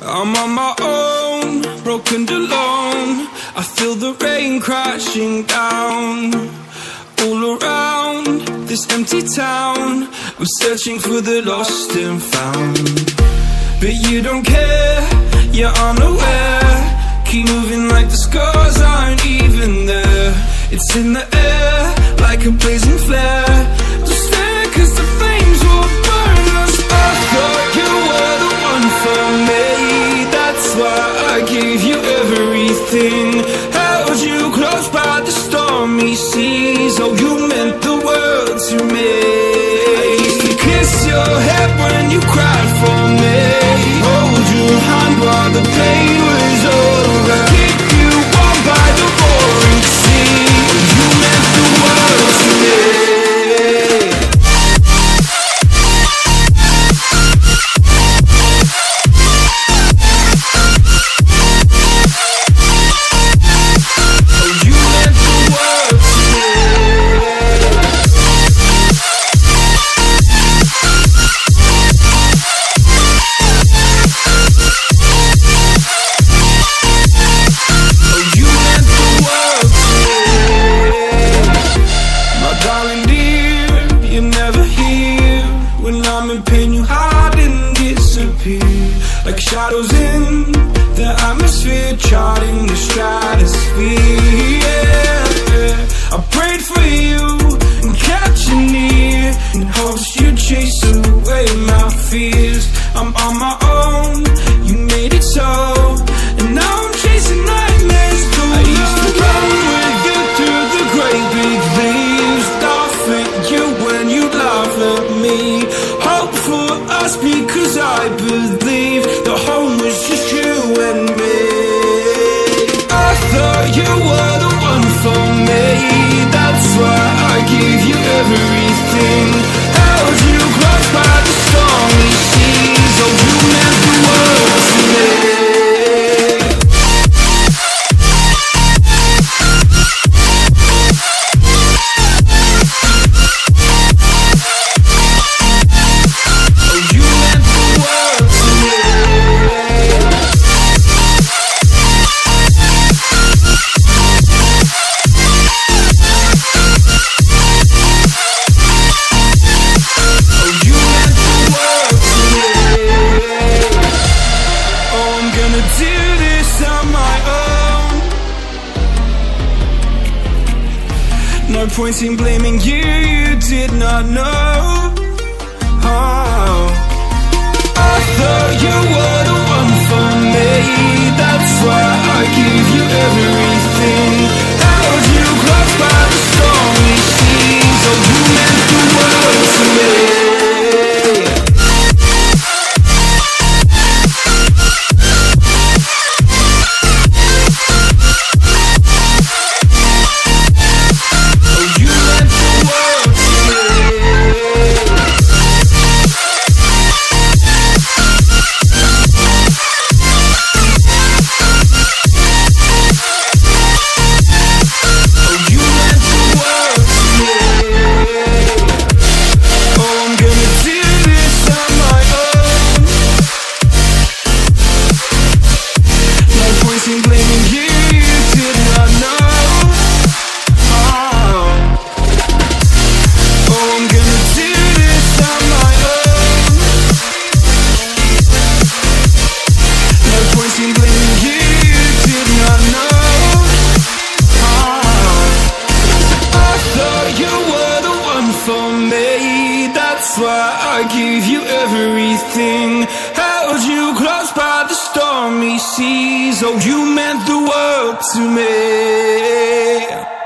I'm on my own, broken and alone. I feel the rain crashing down all around this empty town. I'm searching for the lost and found, but you don't care, you're unaware. Keep moving like the scars aren't even there. It's in the air like a blazing flare. Just stare, cause the flames will burn us. I thought you were the one for me, that's why I gave you everything. Held you close by the stormy seas. Oh, you meant the world to me. I used to kiss your head when you cried for me, hold your hand while the pain was over, keep you warm by the roaring sea. You meant the world to me. Like shadows in the atmosphere, charting the stratosphere. Yeah. I prayed for you and kept you near, in hopes you'd chase away my fears. I'm on my own, you made it so, and now I'm chasing nightmares too. I used to run with you through the great big leaves, laugh at you when you laugh at me. Hope for us because I believe the home was just you and me. I thought you were the one for me, that's why I gave you everything. Held you close by the stormy seas. Oh, you meant the world to me. No point in blaming you, you did not know. Oh, I thought you were the one for me, that's why I gave you everything. Held you close by the stormy seas. Oh, you meant the world to me. That's why I gave you everything. Held you close by the stormy seas. Oh, you meant the world to me.